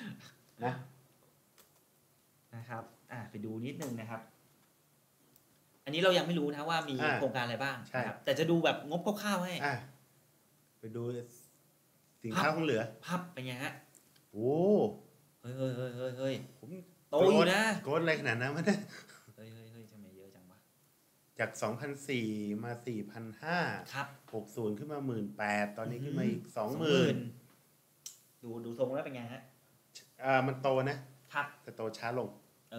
นะครับไปดูนิดนึงนะครับอันนี้เรายังไม่รู้นะว่ามีโครงการอะไรบ้างนะครับแต่จะดูแบบงบคร่าวๆให้ไปดูสินค้าคงเหลือพับเป็นไงฮะโอ้เฮ้ยผมโตอยู่นะโกดอะไรขนาดนั้นมั้ยเนี่ยเฮ้ยทำไมเยอะจังวะจาก 2,400 มา 4,500 ครับ 60ขึ้นมา 18,000 ตอนนี้ขึ้นมาอีก 20,000 ดูทรงแล้วเป็นไงฮะมันโตนะครับแต่โตช้าลง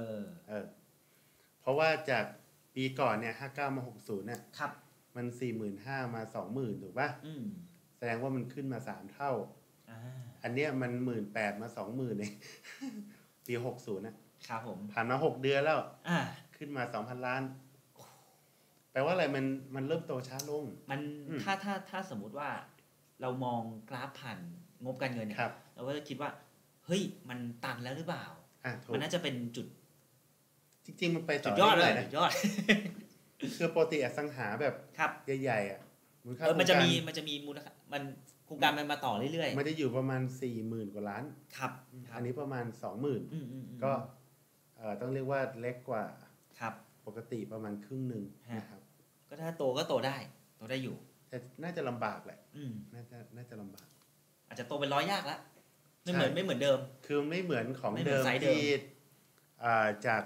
เพราะว่าจากปีก่อนเนี่ย59มา60เนี่ยครับมัน 45,000 มา 20,000 ถูกป่ะแสดงว่ามันขึ้นมา3เท่าอันเนี้ยมัน 18,000 มา 20,000เองปี60นะครับผมผ่านมา6เดือนแล้วขึ้นมา 2,000 ล้านแปลว่าอะไรมันเริ่มโตช้าลงมันถ้าสมมุติว่าเรามองกราฟผ่านงบการเงินเนี่ยเราก็จะคิดว่าเฮ้ยมันตันแล้วหรือเปล่ามันน่าจะเป็นจุดจริงๆมันไปต่อยอดเลยยอดคือปกติอสังหาแบบใหญ่ๆอ่ะมันจะมีมูลค่ามันโครงการมันมาต่อเรื่อยๆมันจะอยู่ประมาณ 40,000 กว่าล้านครับอันนี้ประมาณ 20,000 ก็ต้องเรียกว่าเล็กกว่าปกติประมาณครึ่งนึงนะครับก็ถ้าโตก็โตได้อยู่แต่น่าจะลำบากแหละน่าจะลำบากอาจจะโตเป็น100ยากแล้วไม่เหมือนเดิมคือไม่เหมือนของเดิมที่จาก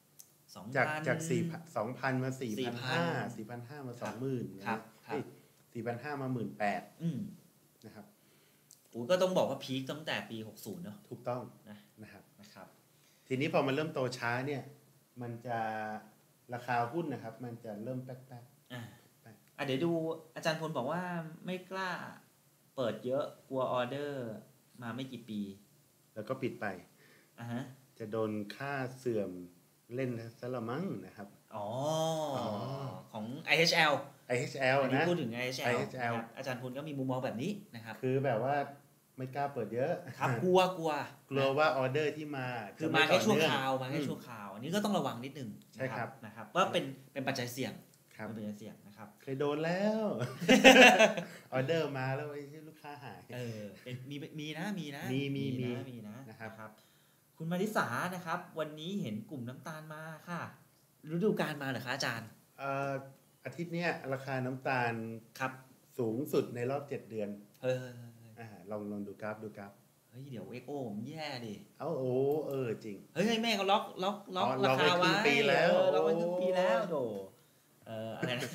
2,000 มา 4,500 มา 20,000 ครับ 4,500 มา 18,000 นะครับก็ต้องบอกว่าพีคตั้งแต่ปี60เนาะถูกต้องนะครับทีนี้พอมันเริ่มโตช้าเนี่ยมันจะราคาหุ้นนะครับมันจะเริ่มแป๊กเดี๋ยวดูอาจารย์พลบอกว่าไม่กล้าเปิดเยอะกลัวออเดอร์มาไม่กี่ปีแล้วก็ปิดไปจะโดนค่าเสื่อมเล่นซะละมั้งนะครับของ IHL นะพูดถึง IHL อาจารย์พลก็มีมุมมองแบบนี้นะครับคือแบบว่าไม่กล้าเปิดเยอะครับกลัวว่าออเดอร์ที่มาคือมาแค่ชั่วคราวอันนี้ก็ต้องระวังนิดนึงใช่ครับนะครับว่าเป็นปัจจัยเสี่ยงเป็นปัจจัยเสี่ยงนะครับเคยโดนแล้วออเดอร์มาแล้วไอ้ลูกค้าหายมีนะนะครับคุณมาริสานะครับวันนี้เห็นกลุ่มน้ำตาลมาค่ะฤดูกาลมาเหรอคะอาจารย์อาทิตย์เนี้ยราคาน้ำตาลสูงสุดในรอบ7เดือนลองดูกราฟเฮ้ยเดี๋ยวเอ็กโอผมแย่ดิจริงเฮ้ยแม่เขาล็อกราคาไว้ล็อกไว้ครึ่งปีแล้วโดอะไรนะ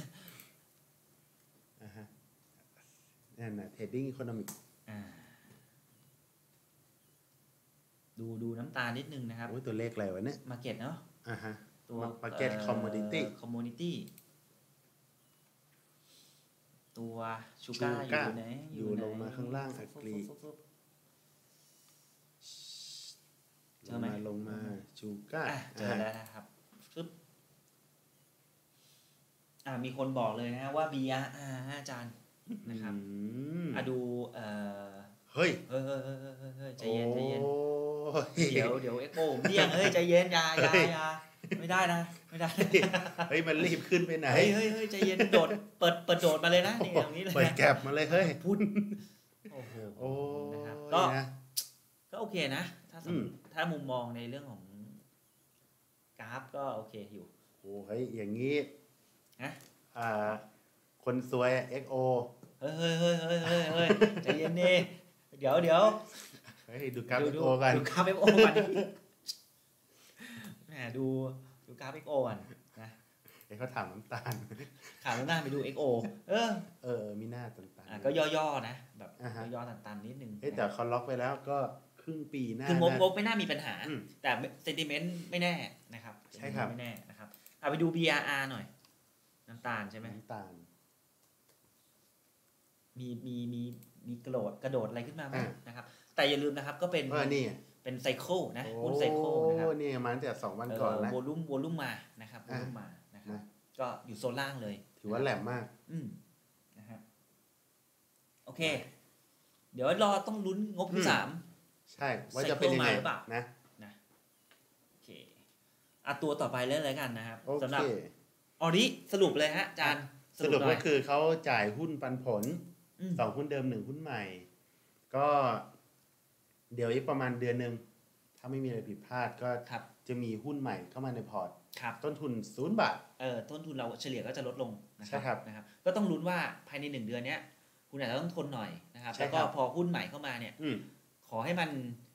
นั่นน่ะ Trading Economics ดูน้ำตาลนิดนึงนะครับตัวเลขอะไรวะเนี่ย Market เนาะตัว Market Commodity ตัวชูการ์อยู่ไหนอยู่ลงมาข้างล่างอักรีลงมาชูการ์เจอแล้วนะครับปึ๊บมีคนบอกเลยนะว่า BRR อาจารย์นะครับดูเฮ้ยใจเย็นเดี๋ยวเอ็กโคเดี่ยงใจเย็นอย่าไม่ได้นะเฮ้ยมันรีบขึ้นไปไหนเฮ้ยใจเย็นโดดเปิดโดดมาเลยนะนี่ตรงนี้เลยเปิดแก็บมาเลยเฮ้ยพูดโอ้นะครับก็โอเคนะถ้ามุมมองในเรื่องของกราฟก็โอเคอยู่เฮ้ยอย่างนี้คนสวย XO เฮ้ยใจเย็นดิเดี๋ยวเฮ้ยดูกราฟ XO กันดูกราฟ XO กันแหมดูกราฟ XO กันนะเขาถามน้ำตาลไปดู XO มีหน้าตันๆก็ย่อๆนะแบบย่อๆตันๆนิดนึงแต่เขาล็อกไปแล้วก็ครึ่งปีหน้าคืองบไม่น่ามีปัญหาแต่เซนติเมนต์ไม่แน่นะครับใช่ครับไม่แน่นะครับไปดู BRR หน่อยน้ำตาลใช่ไหมน้ำตาลมีกระโดดอะไรขึ้นมาไหมนะครับแต่อย่าลืมนะครับก็เป็นไซเคิลนะหุ้นไซเคิลนะครับนี่มาตั้งแต่2 วันก่อนแล้ววอลุ่มมานะครับวอลุ่มมานะครับก็อยู่โซนล่างเลยถือว่าแหลมมากนะฮะโอเคเดี๋ยวรอต้องลุ้นงบที่3 ใช่ว่าจะเป็นยังไงนะโอเคตัวต่อไปเรื่องอะไรกันนะครับสำหรับออริสรุปเลยฮะอาจารย์สรุปก็คือเขาจ่ายหุ้นปันผล2หุ้นเดิม1หุ้นใหม่ก็เดี๋ยวอีกประมาณเดือนนึงถ้าไม่มีอะไรผิดพลาดก็จะมีหุ้นใหม่เข้ามาในพอร์ตต้นทุน0 บาทต้นทุนเราเฉลี่ยก็จะลดลงนะครับก็ต้องลุ้นว่าภายใน1เดือนนี้คุณอาจจะต้องทนหน่อยนะครับแล้วก็พอหุ้นใหม่เข้ามาเนี่ยขอให้มัน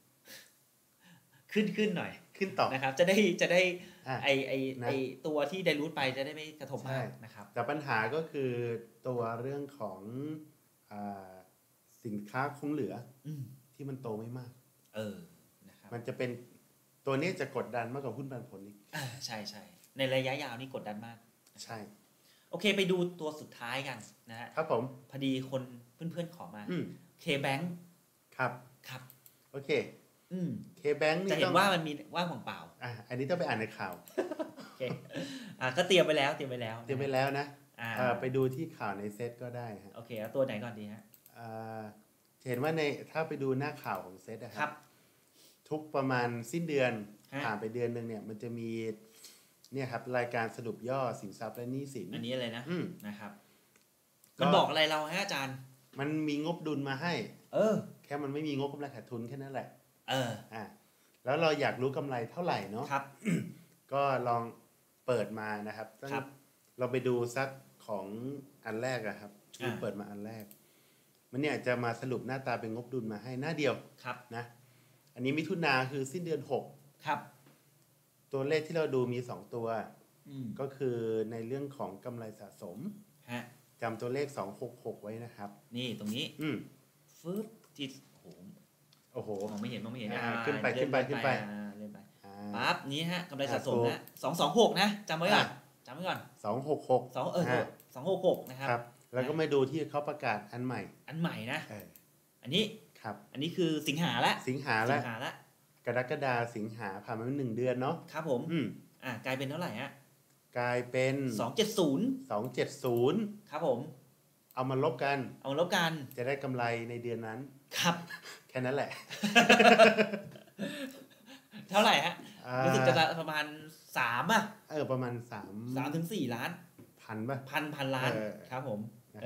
ขึ้นหน่อยขึ้นต่อนะครับจะได้ไอตัวที่ไดรูทไปจะได้ไม่กระทบมากนะครับแต่ปัญหาก็คือตัวเรื่องของสินค้าคงเหลือที่มันโตไม่มากนะครับมันจะเป็นตัวนี้จะกดดันมากกว่าหุ้นปันผลอีกใช่ใช่ในระยะยาวนี่กดดันมากใช่โอเคไปดูตัวสุดท้ายกันนะฮะครับผมพอดีคนเพื่อนๆขอมา K-Bank ครับโอเคK-Bank นี่จะเห็นว่ามันมีว่างเปล่าอันนี้ต้องไปอ่านในข่าวโอเคก็เตรียมไปแล้วนะไปดูที่ข่าวในเซตก็ได้ฮะโอเคเอาตัวไหนก่อนดีฮะเห็นว่าถ้าไปดูหน้าข่าวของเซตนะครับทุกประมาณสิ้นเดือนผ่านไปเดือนนึงเนี่ยมันจะมีเนี่ยครับรายการสรุปย่อสินทรัพย์และหนี้สินอันนี้อะไรนะครับมันบอกอะไรเราฮะอาจารย์มันมีงบดุลมาให้แค่มันไม่มีงบกำไรขาดทุนแค่นั้นแหละแล้วเราอยากรู้กำไรเท่าไหร่เนาะก็ลองเปิดมานะครับเราไปดูสักของอันแรกอะครับที่เปิดมาอันแรกมันเนี่ยจะมาสรุปหน้าตาเป็นงบดุลมาให้หน้าเดียวนะอันนี้มิถุนาคือสิ้นเดือน6 ครับตัวเลขที่เราดูมี2ตัวก็คือในเรื่องของกำไรสะสมจำตัวเลข266ไว้นะครับนี่ตรงนี้ฟึบจิตโอ้โหมองไม่เห็นขึ้นไปเลื่อนไปปั๊บนี้ฮะกำไรสะสมนะ226นะจำไว้ก่อน 266 266นะครับแล้วก็มาดูที่เขาประกาศอันใหม่นะอันนี้อันนี้คือสิงหาละกรกฎาสิงหาผ่านมา1 เดือนเนาะครับผมกลายเป็นเท่าไหร่ฮะกลายเป็น270ครับผมเอามาลบกันจะได้กำไรในเดือนนั้นครับแค่นั้นแหละเท่าไหร่ฮะรู้สึกจะประมาณ3 ประมาณ 3 ถึง 4 ล้านพันป่ะพันล้านครับผม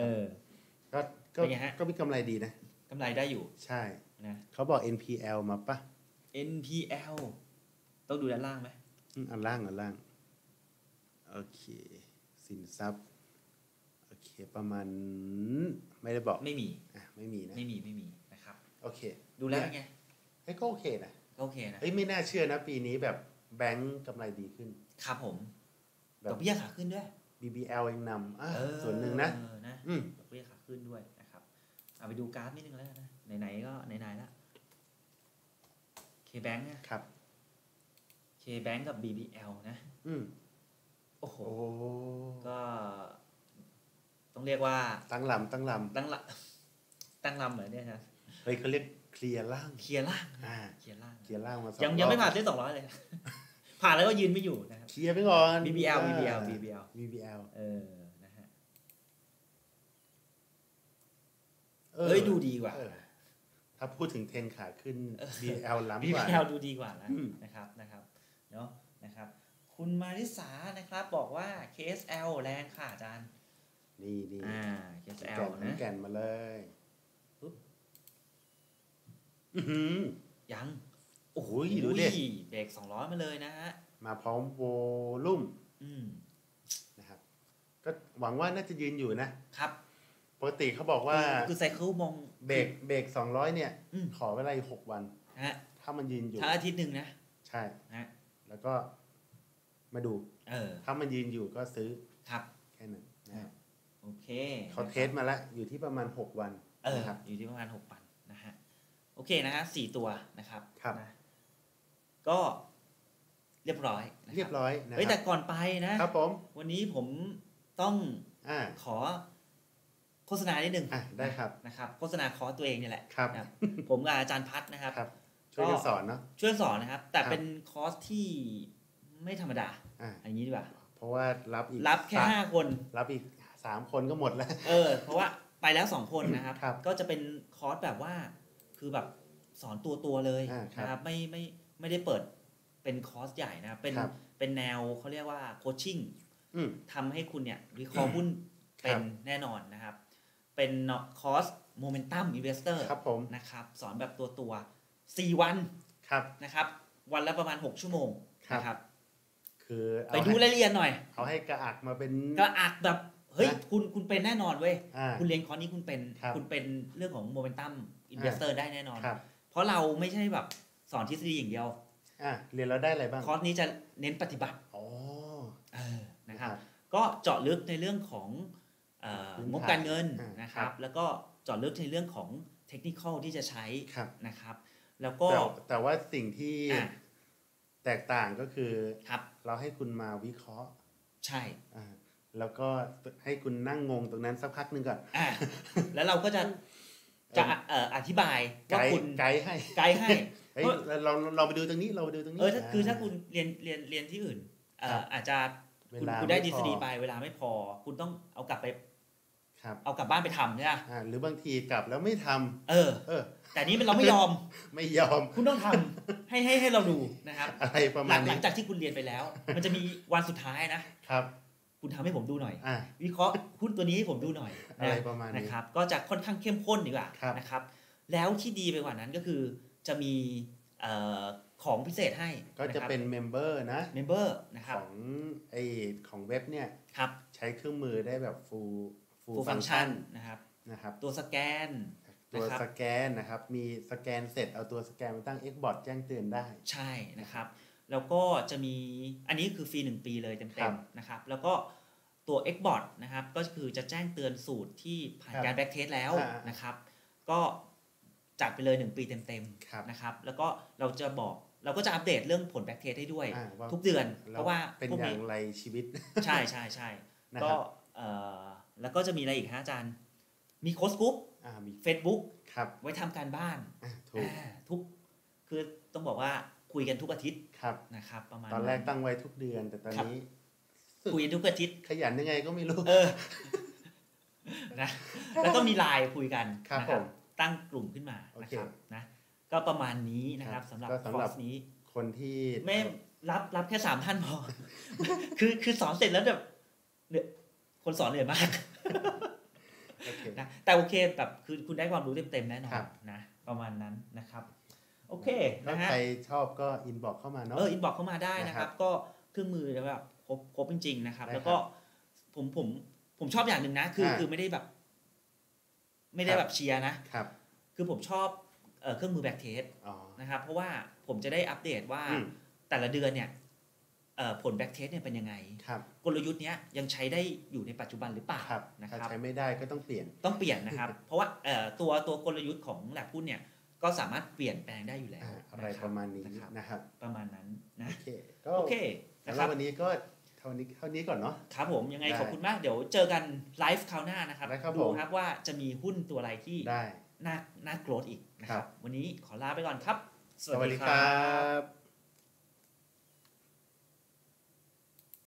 ก็มีกำไรดีนะกำไรได้อยู่ใช่นะเขาบอก NPL มาป่ะ NPL ต้องดูด้านล่างไหมอันล่างโอเคสินทรัพย์โอเคประมาณไม่ได้บอกไม่มีนะไม่มีนะครับโอเคดูแล้วไงก็โอเคนะไม่น่าเชื่อนะปีนี้แบบแบงก์กำไรดีขึ้นครับผมดอกเบี้ยขาขึ้นด้วย BBL ยังนำส่วนหนึ่งนะดอกเบี้ยขาขึ้นด้วยนะครับเอาไปดูกราฟนิดนึงแล้วนะไหนๆก็ไหนๆแล้ว K-Bank นะครับ K-Bank กับ BBL นะโอ้โหก็ต้องเรียกว่าตั้งลำเหรอเนี่ยครับเฮ้ยเขาเรียกเคลียร์ล่างมายังไม่ผ่านเส้น200เลยผ่านแล้วก็ยืนไม่อยู่นะครับเคลียร์ไปก่อน BBL นะฮะดูดีกว่าถ้าพูดถึงเทรนขาขึ้น BBL ล้ำกว่า BBL ดูดีกว่านะครับเนาะนะครับคุณมาริสานะครับบอกว่า KSL แรงค่ะอาจารย์นี่ KSL นะแก่นมาเลยยังโอ้โหดูดิเบรก200มาเลยนะฮะมาพร้อมโวลุ่มนะครับก็หวังว่าน่าจะยืนอยู่นะครับปกติเขาบอกว่าคือไซเคิลมองเบรก200เนี่ยขอเวลา6 วันถ้ามันยืนอยู่ถ้าอาทิตย์นึงนะใช่แล้วก็มาดูถ้ามันยืนอยู่ก็ซื้อครับแค่นั้นนะครับโอเคเขาเทสมาแล้วอยู่ที่ประมาณ6 วันนะครับอยู่ที่ประมาณ6 วันนะฮะโอเคนะฮะ4 ตัวนะครับนะก็เรียบร้อยนะครับแต่ก่อนไปนะครับผมวันนี้ผมต้องขอโฆษณานิดนึงได้ครับนะครับโฆษณาคอร์สตัวเองนี่แหละครับผมกับอาจารย์พัฒน์นะครับช่วยกันสอนเนาะช่วยสอนนะครับแต่เป็นคอร์สที่ไม่ธรรมดาอย่างนี้ดีกว่าเพราะว่ารับแค่5 คนรับอีก3 คนก็หมดแล้วเพราะว่าไปแล้ว2 คนนะครับก็จะเป็นคอร์สแบบว่าคือแบบสอนตัวเลยนะครับไม่ได้เปิดเป็นคอร์สใหญ่นะเป็นแนวเขาเรียกว่าโคชชิ่งทำให้คุณเนี่ยวิเคราะห์หุ้นเป็นแน่นอนนะครับเป็นคอร์สโมเมนตัมอินเวสเตอร์นะครับสอนแบบตัว4 วันนะครับวันละประมาณ6 ชั่วโมงนะครับคือไปดูรายละเอียดหน่อยเอาให้กระอักมาเป็นกระอักแบบเฮ้ยคุณเป็นแน่นอนเว้ยคุณเรียนคอร์สนี้คุณเป็นเรื่องของโมเมนตัมอินเวสเตอร์ได้แน่นอนเพราะเราไม่ใช่แบบสอนทฤษฎีอย่างเดียวเรียนแล้วได้อะไรบ้างคอร์สนี้จะเน้นปฏิบัตินะครับก็เจาะลึกในเรื่องของงบการเงินนะครับแล้วก็เจาะลึกในเรื่องของเทคนิคที่จะใช้นะครับแล้วก็แต่ว่าสิ่งที่แตกต่างก็คือเราให้คุณมาวิเคราะห์ใช่แล้วก็ให้คุณนั่งงงตรงนั้นสักพักนึงก่อนแล้วเราก็จะอธิบายว่าคุณไกด์ให้เราไปดูตรงนี้เราไปดูตรงนี้คือถ้าคุณเรียนที่อื่นอาจจะคุณได้ทฤษฎีไปเวลาไม่พอคุณต้องเอากลับไปเอากลับบ้านไปทำเนี่ยหรือบางทีกลับแล้วไม่ทำแต่นี้เราไม่ยอมคุณต้องทำให้เราดูนะครับอะไรประมาณนี้หลังจากที่คุณเรียนไปแล้วมันจะมีวันสุดท้ายนะครับคุณทำให้ผมดูหน่อยวิเคราะห์หุ้นตัวนี้ให้ผมดูหน่อยอะไรประมาณนี้นะครับก็จะค่อนข้างเข้มข้นดีกว่านะครับแล้วที่ดีไปกว่านั้นก็คือจะมีของพิเศษให้ก็จะเป็นเมมเบอร์นะนะครับของเว็บเนี่ยใช้เครื่องมือได้แบบ full function นะครับตัวสแกนนะครับมีสแกนเสร็จเอาตัวสแกนมาตั้ง Xbot แจ้งเตือนได้ใช่นะครับแล้วก็จะมีอันนี้คือฟรี1ปีเลยเต็มๆนะครับแล้วก็ตัว Xbot นะครับก็คือจะแจ้งเตือนสูตรที่ผ่านการแบ็กเทสแล้วนะครับก็จัดไปเลย1ปีเต็มๆนะครับแล้วก็เราก็จะอัปเดตเรื่องผลแบ็กเทสให้ด้วยทุกเดือนเพราะว่าเป็นอย่างไรชีวิตใช่ก็แล้วก็จะมีอะไรอีกฮะอาจารย์มีโค้ชกรุ๊ปมี Facebook ไว้ทำการบ้านทุกคือต้องบอกว่าคุยกันทุกอาทิตย์นะครับประมาณตอนแรกตั้งไว้ทุกเดือนแต่ตอนนี้คุยทุกอาทิตย์ขยันยังไงก็ไม่รู้นะแล้วก็มีไลน์คุยกันนะครับตั้งกลุ่มขึ้นมานะครับนะก็ประมาณนี้นะครับสำหรับคอร์สนี้คนที่ไม่รับแค่3ท่านพอคือสอนเสร็จแล้วแบบคนสอนเหนื่อยมากนะแต่โอเคแบบคือคุณได้ความรู้เต็มๆแน่นอนนะประมาณนั้นนะครับโอเคถ้าใครชอบก็อินบ็อกเข้ามาเนาะอินบ็อกเข้ามาได้นะครับก็เครื่องมือแบบครบจริงๆนะครับแล้วก็ผมชอบอย่างนึงนะคือไม่ได้แบบเชียร์นะครับคือผมชอบเครื่องมือแบ็กเทสนะครับเพราะว่าผมจะได้อัปเดตว่าแต่ละเดือนเนี่ยผลแบ็กเทสเนี่ยเป็นยังไงกลยุทธ์นี้ยังใช้ได้อยู่ในปัจจุบันหรือเปล่านะครับถ้าใช้ไม่ได้ก็ต้องเปลี่ยนนะครับเพราะว่าตัวกลยุทธ์ของแลบหุ้นเนี่ยก็สามารถเปลี่ยนแปลงได้อยู่แล้วอะไรประมาณนี้นะครับประมาณนั้นนะโอเคนะครับวันนี้ก็เท่านี้ก่อนเนาะครับผมยังไงขอบคุณมากเดี๋ยวเจอกันไลฟ์คราวหน้านะครับดูครับว่าจะมีหุ้นตัวอะไรที่น่าโกรธอีกนะครับวันนี้ขอลาไปก่อนครับสวัสดีครับ